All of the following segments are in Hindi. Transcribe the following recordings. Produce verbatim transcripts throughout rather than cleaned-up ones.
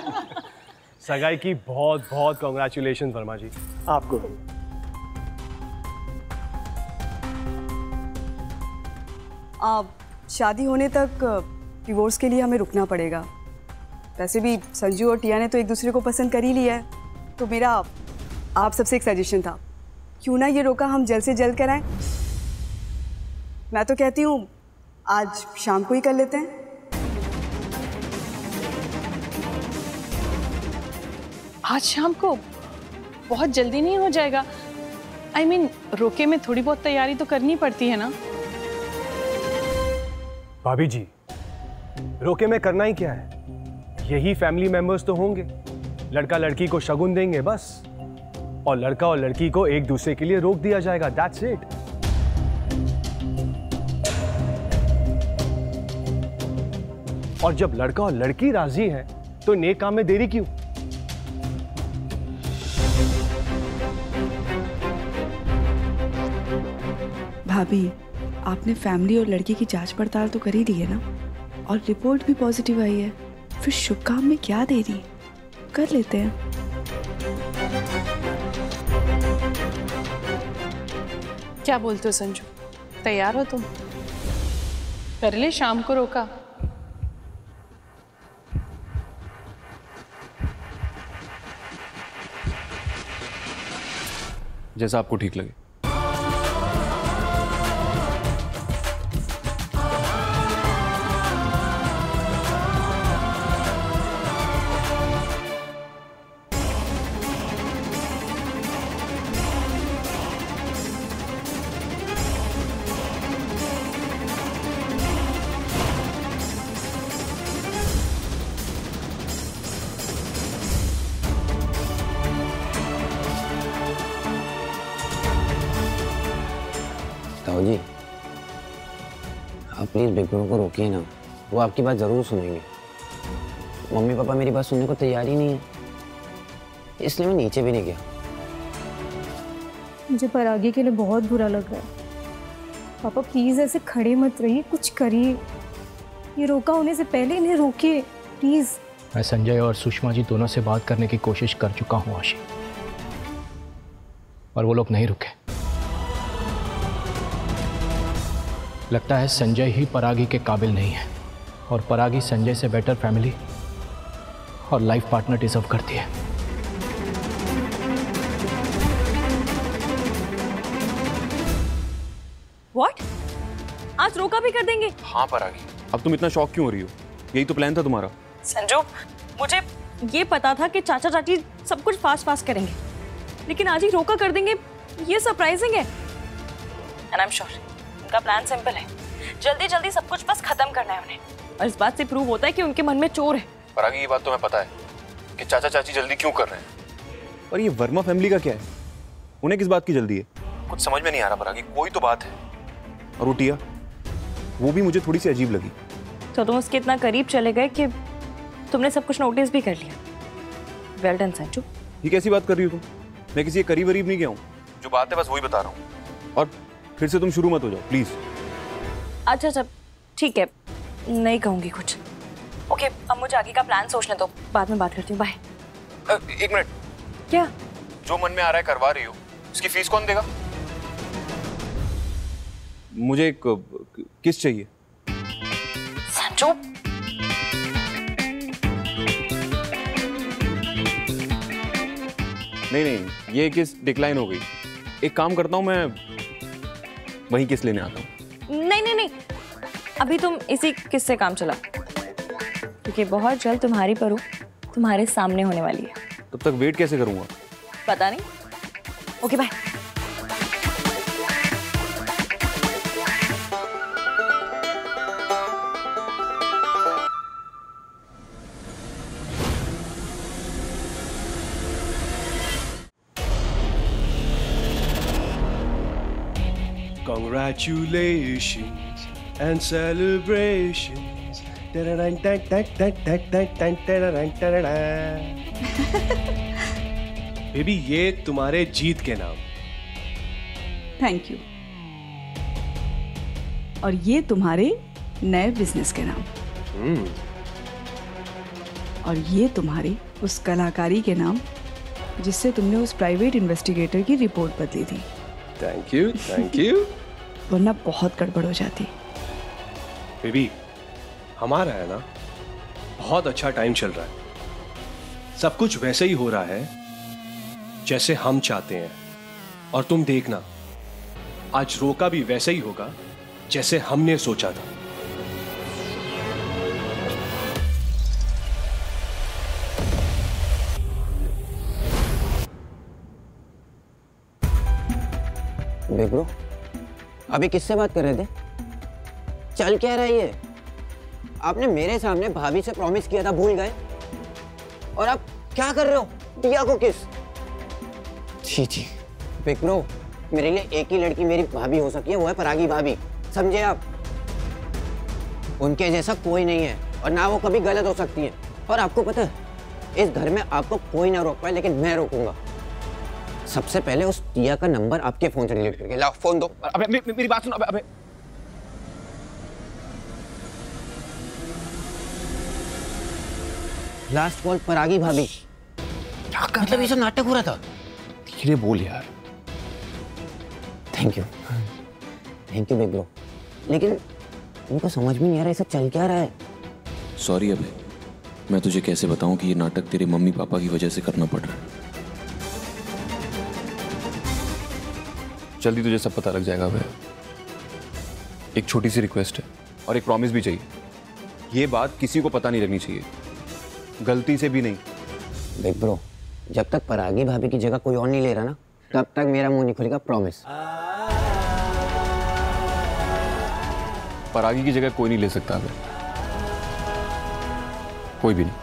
सगाई की बहुत बहुत कॉन्ग्रेचुलेशन वर्मा जी। आपको आप शादी होने तक डिवोर्स के लिए हमें रुकना पड़ेगा। वैसे भी संजू और टिया ने तो एक दूसरे को पसंद कर ही लिया है, तो मेरा आप सबसे एक सजेशन था, क्यों ना ये रोका हम जल्द से जल्द कराएं। मैं तो कहती हूँ आज शाम को ही कर लेते हैं। आज शाम को? बहुत जल्दी नहीं हो जाएगा? आई I मीन mean, रोके में थोड़ी बहुत तैयारी तो करनी पड़ती है ना। भाभी जी, रोके में करना ही क्या है, यही फैमिली मेंबर्स तो होंगे। लड़का लड़की को शगुन देंगे बस, और लड़का और लड़की को एक दूसरे के लिए रोक दिया जाएगा। That's it. और जब लड़का और लड़की राजी है तो नेक काम में देरी क्यों? भाभी, आपने फैमिली और लड़की की जांच पड़ताल तो कर ही दी है ना, और रिपोर्ट भी पॉजिटिव आई है, फिर शुभ काम में क्या देरी, कर लेते हैं। क्या बोलते हो संजू, तैयार हो तुम? कर ले शाम को रोका। जैसा आपको ठीक लगे। ताऊ जी, आप प्लीज बिगड़ों को रोकिए ना, वो आपकी बात जरूर सुनेंगे। मम्मी पापा मेरी बात सुनने को तैयार ही नहीं है, इसलिए मैं नीचे भी नहीं गया। मुझे परागी के लिए बहुत बुरा लग रहा है। पापा प्लीज ऐसे खड़े मत रहिए, कुछ करिए। ये रोका होने से पहले इन्हें रोकिए प्लीज। मैं संजय और सुषमा जी दोनों से बात करने की कोशिश कर चुका हूँ आशी, और वो लोग नहीं रुके। लगता है संजय ही परागी के काबिल नहीं है, और परागी संजय से बेटर फैमिली और लाइफ पार्टनर डिजर्व करती है। What? आज रोका भी कर देंगे? हाँ परागी, अब तुम इतना शॉक क्यों हो रही हो? यही तो प्लान था तुम्हारा। संजू, मुझे ये पता था कि चाचा चाची सब कुछ फास्ट फास्ट करेंगे, लेकिन आज ही रोका कर देंगे, ये सरप्राइजिंग है। एंड आई एम श्योर उनका प्लान सिंपल है, जल्दी जल्दी सब कुछ बस खत्म करना है उन्हें, और इस बात से प्रूव होता है कि उनके मन में चोर है। परागी, ये बात तो मैं पता है कि चाचा चाची जल्दी क्यों कर रहे हैं, और ये वर्मा फैमिली का क्या है? उन्हें किस बात की जल्दी है? कुछ समझ में नहीं आ रहा परागी, कोई तो बात है। और वो टिया, वो भी मुझे थोड़ी सी अजीब लगी। तो तुम उसके इतना करीब चले गए कि तुमने सब कुछ नोटिस भी कर लिया। Well done Sanju. ये कैसी बात कर रही हो तुम? मैं किसी के करीब करीब नहीं गया हूँ, जो बात है बस वही बता रहा हूँ, और फिर से तुम शुरू मत हो जाओ प्लीज। अच्छा अच्छा ठीक है, नहीं कहूंगी कुछ। ओके, अब मुझे आगे का प्लान सोचने दो, बाद में बात करती हूँ। बाय। एक मिनट। क्या? जो मन में आ रहा है करवा रही हो, उसकी फीस कौन देगा? मुझे एक किस चाहिए। संजू, नहीं नहीं, ये किस डिक्लाइन हो गई। एक काम करता हूँ, मैं वही किस लेने आता हूँ। नहीं नहीं नहीं, अभी तुम इसी किस से काम चला, क्योंकि बहुत जल्द तुम्हारी परू तुम्हारे सामने होने वाली है। तब तक वेट कैसे करूँगा? पता नहीं। Okay bye. Congratulations and celebrations. Baby, ये तुम्हारे जीत के नाम। Thank you. और ये तुम्हारे नए बिजनेस के नाम। और ये तुम्हारी उस कलाकारी के नाम जिससे तुमने उस प्राइवेट इन्वेस्टिगेटर की रिपोर्ट बदली थी। Thank you, thank you. वरना बहुत गड़बड़ हो जाती। बेबी, हमारा है ना बहुत अच्छा टाइम चल रहा है, सब कुछ वैसे ही हो रहा है जैसे हम चाहते हैं। और तुम देखना, आज रोका भी वैसे ही होगा जैसे हमने सोचा था। बिग ब्रो, अभी किससे बात कर रहे थे? चल क्या रहा है ये? आपने मेरे सामने भाभी से प्रॉमिस किया था, भूल गए? और आप क्या कर रहे हो? टिया को किस? छी छी, बिग ब्रो, मेरे लिए एक ही लड़की मेरी भाभी हो सकती है, वो है परागी भाभी, समझे आप? उनके जैसा कोई नहीं है और ना वो कभी गलत हो सकती है। और आपको पता है, इस घर में आपको कोई ना रोक पाए, लेकिन मैं रोकूंगा। सबसे पहले उस टिया का नंबर आपके फोन से डिलीट करके लाओ। फोन दो। अबे मे, मेरी बात सुनो। अबे अबे लास्ट कॉल परागी भाभी। मतलब ये सब नाटक हो रहा था? धीरे बोल यार। Thank you, thank you big bro. लेकिन उनको समझ में नहीं आ रहा है सब चल क्या रहा है। सॉरी अबे, मैं तुझे कैसे बताऊं कि ये नाटक तेरे मम्मी पापा की वजह से करना पड़ रहा है। जल्दी तुझे सब पता लग जाएगा अबे। एक छोटी सी रिक्वेस्ट है और एक प्रॉमिस भी चाहिए। ये बात किसी को पता नहीं लगनी चाहिए, गलती से भी नहीं। बिग ब्रो, जब तक परागी भाभी की जगह कोई और नहीं ले रहा ना, तब तक मेरा मुंह नहीं खुलेगा, प्रॉमिस। परागी की जगह कोई नहीं ले सकता अबे, कोई भी नहीं।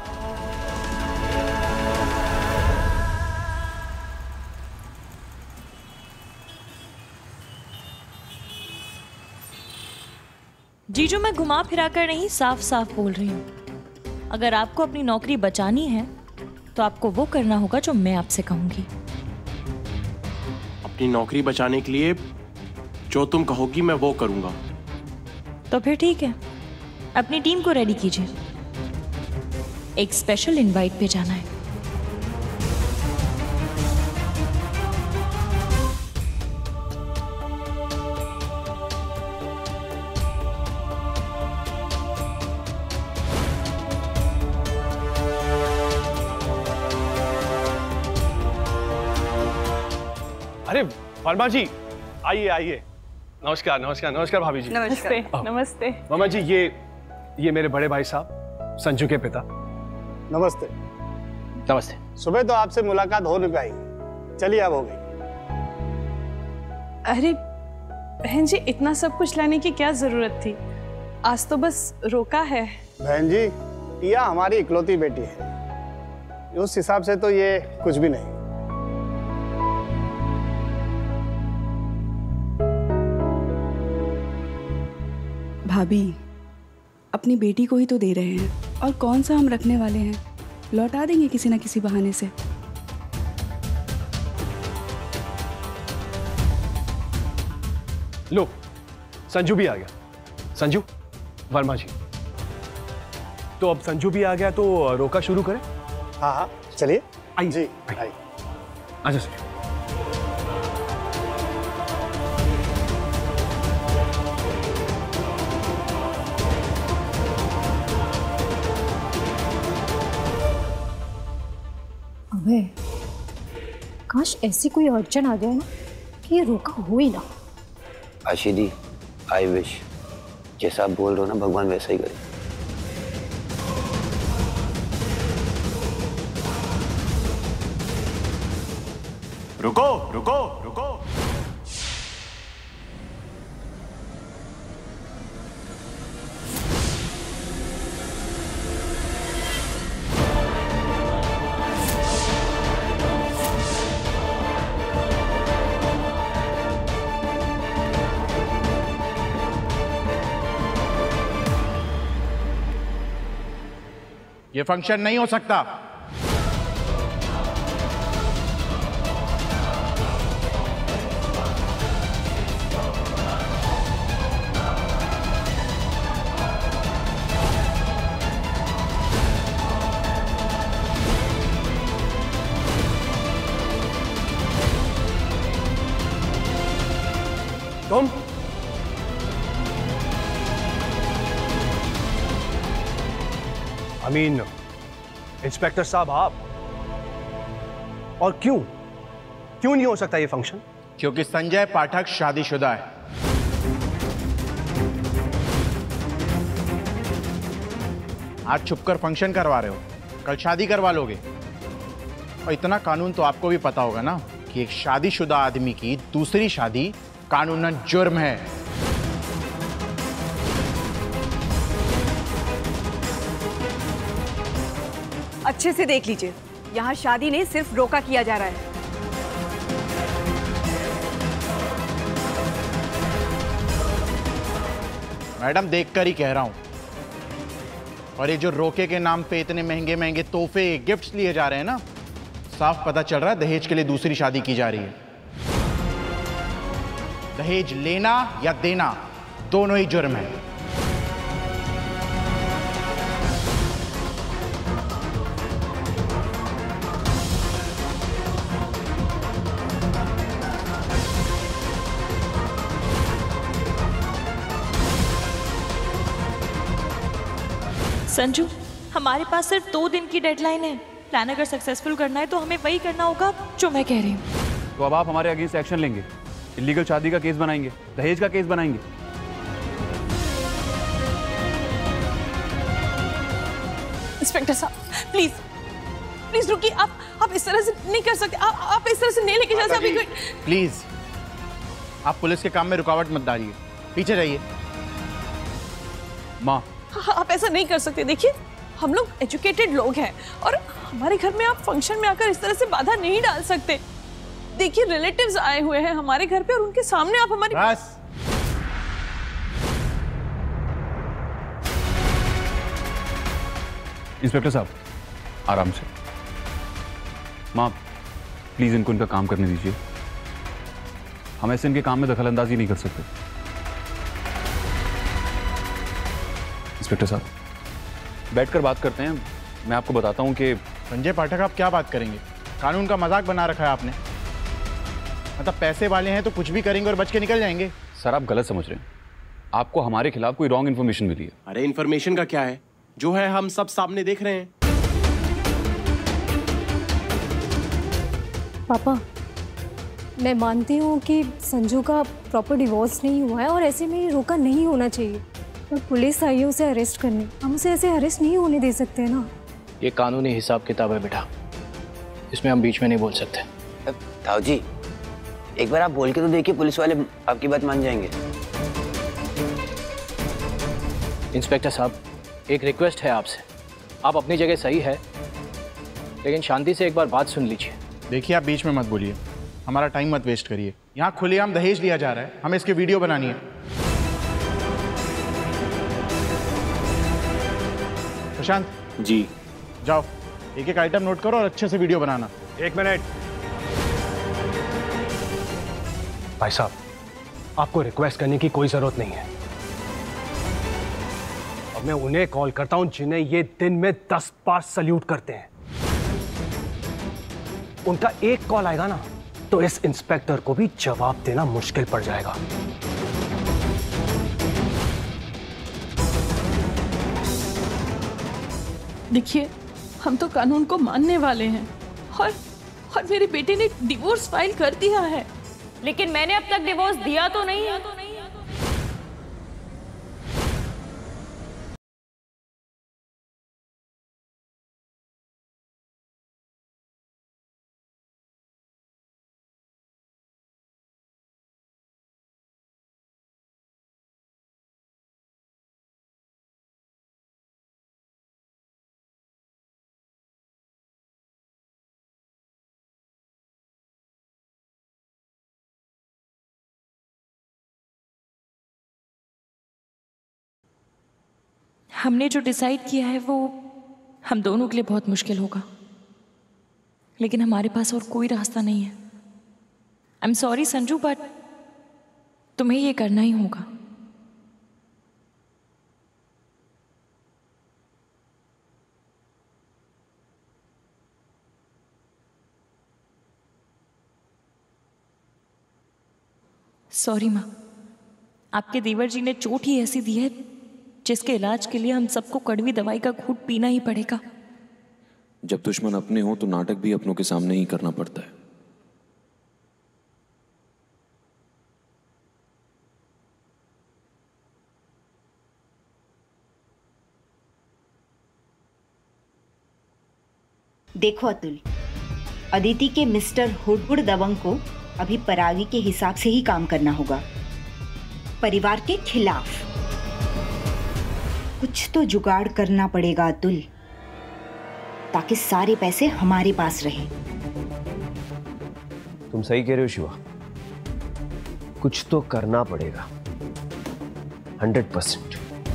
जीजू, मैं घुमा फिरा कर नहीं, साफ साफ बोल रही हूँ। अगर आपको अपनी नौकरी बचानी है तो आपको वो करना होगा जो मैं आपसे कहूंगी। अपनी नौकरी बचाने के लिए जो तुम कहोगी मैं वो करूंगा। तो फिर ठीक है, अपनी टीम को रेडी कीजिए, एक स्पेशल इनवाइट पे जाना है। अरे वर्मा जी, आइए आइए। नमस्कार नमस्कार नमस्कार भाभी जी। नमस्ते नमस्ते। वर्मा जी, ये ये मेरे बड़े भाई साहब संजू के पिता। नमस्ते। नमस्ते। सुबह तो आपसे मुलाकात हो नहीं पाई, चलिए अब हो गई। अरे बहन जी, इतना सब कुछ लाने की क्या जरूरत थी? आज तो बस रोका है। बहन जी, टिया हमारी इकलौती बेटी है, उस हिसाब से तो ये कुछ भी नहीं। भाभी, अपनी बेटी को ही तो दे रहे हैं, और कौन सा हम रखने वाले हैं, लौटा देंगे किसी ना किसी बहाने से। लो, संजू भी आ गया। संजू, वर्मा जी, तो अब संजू भी आ गया तो रोका शुरू करें? हाँ हाँ चलिए। आइए जी आइए। अच्छा संजू। अबे काश ऐसी कोई अड़चन आ जाए ना कि ये रोका हो ही ना। आशीदी, आई विश जैसा आप बोल रहे हो ना, भगवान वैसा ही करे। रुको रुको रुको। ये फंक्शन नहीं हो सकता। तुम आई मीन इंस्पेक्टर साहब आप, और क्यों क्यों नहीं हो सकता ये फंक्शन? क्योंकि संजय पाठक शादीशुदा है। आज छुपकर फंक्शन करवा रहे हो, कल शादी करवा लोगे। और इतना कानून तो आपको भी पता होगा ना कि एक शादीशुदा आदमी की दूसरी शादी कानूनन जुर्म है। अच्छे से देख लीजिए, यहाँ शादी नहीं सिर्फ रोका किया जा रहा है। मैडम देखकर ही कह रहा हूं। और ये जो रोके के नाम पे इतने महंगे महंगे तोहफे गिफ्ट्स लिए जा रहे हैं ना, साफ पता चल रहा है दहेज के लिए दूसरी शादी की जा रही है। दहेज लेना या देना दोनों ही जुर्म है। संजू, हमारे पास सिर्फ दो दिन की डेडलाइन है। प्लान अगर सक्सेसफुल करना है तो हमें वही करना होगा जो मैं कह रही हूँ। तो अब आप हमारे अगेंस्ट एक्शन लेंगे, इलीगल शादी का केस बनाएंगे, दहेज का केस बनाएंगे। इंस्पेक्टर साहब प्लीज प्लीज रुकिए। आप आप इस तरह से नहीं कर सकते। आप आप इस तरह से नहीं लेके जा सकते। कोई प्लीज, आप पुलिस के काम में रुकावट मत डालिए, पीछे जाइए। माँ, आप ऐसा नहीं कर सकते। देखिए, हम लोग एजुकेटेड लोग हैं और हमारे घर में आप फंक्शन में आकर इस तरह से बाधा नहीं डाल सकते। देखिए, रिलेटिव्स आए हुए हैं हमारे घर पे और उनके सामने आप हमारी बस। इंस्पेक्टर साहब आराम से। माँ प्लीज इनको इनका काम करने दीजिए, हम ऐसे इनके काम में दखल अंदाजी नहीं कर सकते। इंस्पेक्टर साहब बैठकर बात करते हैं, मैं आपको बताता हूं कि संजय पाठक आप क्या बात करेंगे? कानून का मजाक बना रखा है आपने। मतलब पैसे वाले हैं तो कुछ भी करेंगे और बच के निकल जाएंगे। सर आप गलत समझ रहे हैं, आपको हमारे खिलाफ कोई रॉन्ग इन्फॉर्मेशन मिली है। अरे इन्फॉर्मेशन का क्या है, जो है हम सब सामने देख रहे हैं। पापा, मैं मानती हूँ कि संजू का प्रॉपर डिवोर्स नहीं हुआ है और ऐसे में ये रोका नहीं होना चाहिए। और पुलिस आई है उसे अरेस्ट करने, हम उसे ऐसे अरेस्ट नहीं होने दे सकते हैं ना। ये कानूनी हिसाब किताब है बेटा, इसमें हम बीच में नहीं बोल सकते। ताऊ जी, एक बार आप बोल के तो देखिए, पुलिस वाले आपकी बात मान जाएंगे। इंस्पेक्टर साहब एक रिक्वेस्ट है आपसे, आप अपनी जगह सही है लेकिन शांति से एक बार बात सुन लीजिए। देखिए, आप बीच में मत बोलिए, हमारा टाइम मत वेस्ट करिए। यहाँ खुलेआम दहेज लिया जा रहा है, हमें इसकी वीडियो बनानी है। प्रशांत जी, जाओ एक एक आइटम नोट करो और अच्छे से वीडियो बनाना। एक मिनट भाई साहब, आपको रिक्वेस्ट करने की कोई जरूरत नहीं है। अब मैं उन्हें कॉल करता हूं जिन्हें ये दिन में दस बार सल्यूट करते हैं। उनका एक कॉल आएगा ना तो इस इंस्पेक्टर को भी जवाब देना मुश्किल पड़ जाएगा। देखिए, हम तो कानून को मानने वाले हैं और और मेरे बेटे ने डिवोर्स फाइल कर दिया है। लेकिन मैंने अब तक डिवोर्स दिया तो नहीं है। हमने जो डिसाइड किया है वो हम दोनों के लिए बहुत मुश्किल होगा, लेकिन हमारे पास और कोई रास्ता नहीं है। I am sorry Sanju, but तुम्हें ये करना ही होगा। सॉरी माँ। आपके देवर जी ने चोट ही ऐसी दी है जिसके इलाज के लिए हम सबको कड़वी दवाई का घूंट पीना ही पड़ेगा। जब दुश्मन अपने हो तो नाटक भी अपनों के सामने ही करना पड़ता है। देखो अतुल, अदिति के मिस्टर हुडहुड दबंग को अभी परागी के हिसाब से ही काम करना होगा, परिवार के खिलाफ। कुछ तो जुगाड़ करना पड़ेगा अतुल, ताकि सारे पैसे हमारे पास रहे। तुम सही कह रहे हो शिवा, कुछ तो करना पड़ेगा, हंड्रेड परसेंट।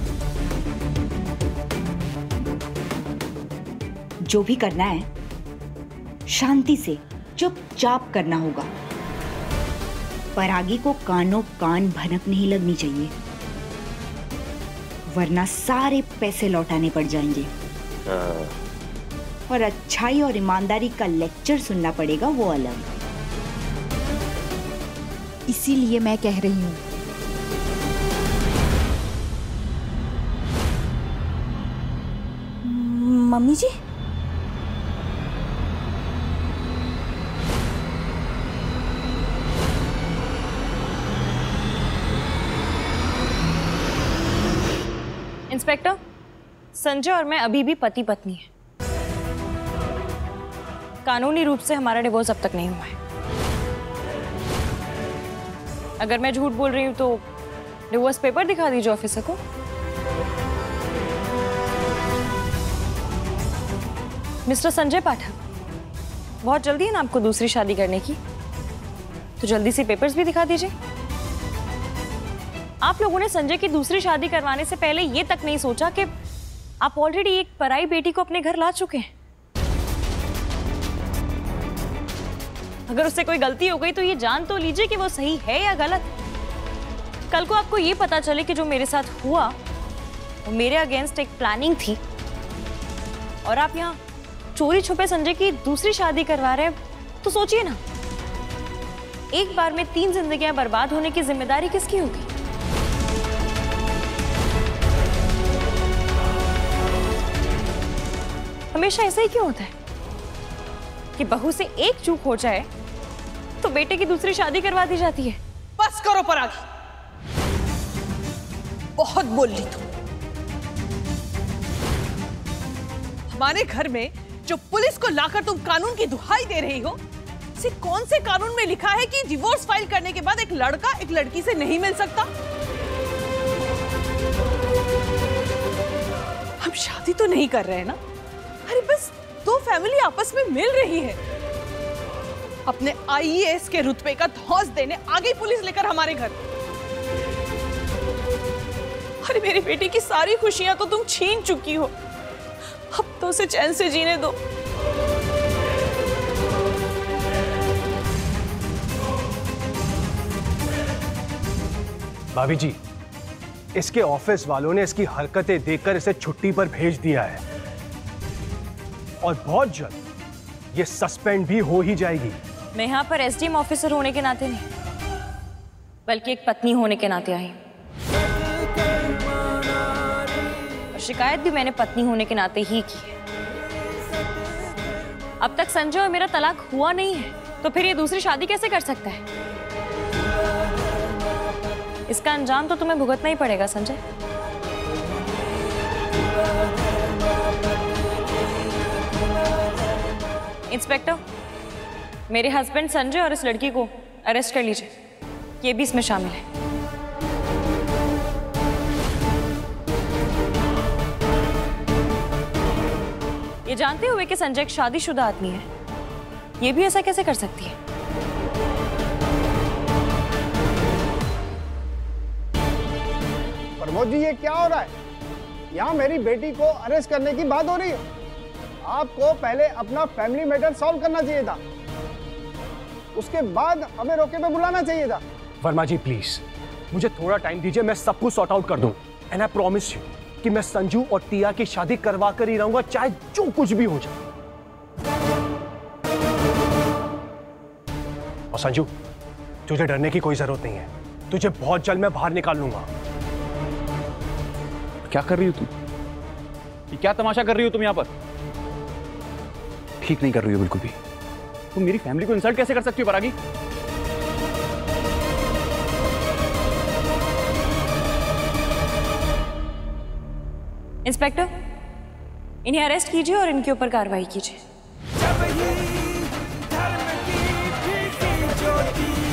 जो भी करना है शांति से चुपचाप करना होगा। परागी को कानों कान भनक नहीं लगनी चाहिए, वरना सारे पैसे लौटाने पड़ जाएंगे। और अच्छाई और ईमानदारी का लेक्चर सुनना पड़ेगा, वो अलग। इसीलिए मैं कह रही हूं, मम्मी जी। इंस्पेक्टर, संजय और मैं अभी भी पति पत्नी हैं। कानूनी रूप से हमारा डिवोर्स अब तक नहीं हुआ है। अगर मैं झूठ बोल रही हूं तो डिवोर्स पेपर दिखा दीजिए ऑफिसर को। मिस्टर संजय पाठक, बहुत जल्दी है ना आपको दूसरी शादी करने की, तो जल्दी से पेपर्स भी दिखा दीजिए। आप लोगों ने संजय की दूसरी शादी करवाने से पहले ये तक नहीं सोचा कि आप ऑलरेडी एक पराई बेटी को अपने घर ला चुके हैं। अगर उससे कोई गलती हो गई तो ये जान तो लीजिए कि वो सही है या गलत। कल को आपको ये पता चले कि जो मेरे साथ हुआ वो मेरे अगेंस्ट एक प्लानिंग थी और आप यहाँ चोरी छुपे संजय की दूसरी शादी करवा रहे हैं, तो सोचिए ना, एक बार में तीन जिंदगियां बर्बाद होने की जिम्मेदारी किसकी होगी? हमेशा ऐसा ही क्यों होता है कि बहू से एक चूक हो जाए तो बेटे की दूसरी शादी करवा दी जाती है? बस करो परागी, बहुत बोल ली तुम। हमारे घर में जो पुलिस को लाकर तुम कानून की दुहाई दे रही हो, से कौन से कानून में लिखा है कि डिवोर्स फाइल करने के बाद एक लड़का एक लड़की से नहीं मिल सकता? हम शादी तो नहीं कर रहे हैं ना, अरे बस दो फैमिली आपस में मिल रही है। अपने आई ए एस के रुतबे का धौंस देने आ गई पुलिस लेकर हमारे घर। अरे मेरी बेटी की सारी खुशियां तो तुम छीन चुकी हो, अब तो उसे चैन से जीने दो। भाभी जी, इसके ऑफिस वालों ने इसकी हरकतें देखकर इसे छुट्टी पर भेज दिया है और बहुत जल्द ये सस्पेंड भी हो ही जाएगी। मैं यहाँ पर एस डी एम ऑफिसर होने के नाते नहीं, बल्कि एक पत्नी होने के नाते आई हूँ। और शिकायत भी मैंने पत्नी होने के नाते ही की है। अब तक संजय और मेरा तलाक हुआ नहीं है, तो फिर ये दूसरी शादी कैसे कर सकता है? इसका अंजाम तो तुम्हें भुगतना ही पड़ेगा संजय। इंस्पेक्टर, मेरे हस्बैंड संजय और इस लड़की को अरेस्ट कर लीजिए, ये भी इसमें शामिल है। ये जानते हुए कि संजय एक शादीशुदा आदमी है, ये भी ऐसा कैसे कर सकती है? प्रमोद जी, ये क्या हो रहा है? यहाँ मेरी बेटी को अरेस्ट करने की बात हो रही है। आपको पहले अपना फैमिली मैटर सॉल्व करना चाहिए था, उसके बाद हमें रोके पे बुलाना चाहिए था। वर्मा जी प्लीज, मुझे थोड़ा टाइम दीजिए, मैं सब कुछ सॉर्ट आउट कर दूं। एंड आई प्रॉमिस यू कि मैं संजू और टिया की शादी करवा कर ही रहूंगा, चाहे जो कुछ भी हो जाए। और संजू, तुझे डरने की कोई जरूरत नहीं है, तुझे बहुत जल्द मैं बाहर निकाल लूंगा। क्या कर रही हो तुम? ये क्या तमाशा कर रही हो तुम यहाँ पर? ठीक नहीं कर रही हो बिल्कुल भी। तुम मेरी फैमिली को इंसल्ट कैसे कर सकती हो परागी? इंस्पेक्टर, इन्हें अरेस्ट कीजिए और इनके ऊपर कार्रवाई कीजिए। जब ही धर्म की ज्योति